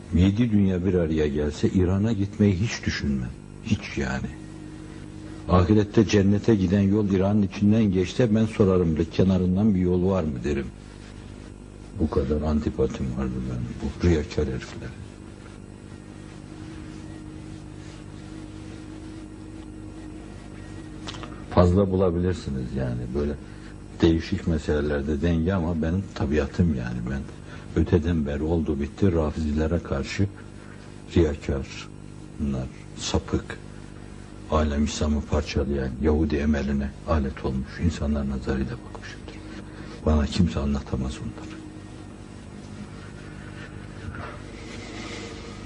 7 dünya bir araya gelse İran'a gitmeyi hiç düşünmem. Hiç yani. Ahirette cennete giden yol İran'ın içinden geçse ben sorarım, kenarından bir yol var mı derim. Bu kadar antipatim vardı benim bu riyakar heriflere. Fazla bulabilirsiniz yani böyle değişik meselelerde denge, ama benim tabiatım yani, ben öteden beri oldu bitti Rafizilere karşı riyakar, bunlar sapık, alem İslam'ı parçalayan Yahudi emeline alet olmuş insanlar nazarıyla bakmışımdır. Bana kimse anlatamaz onları.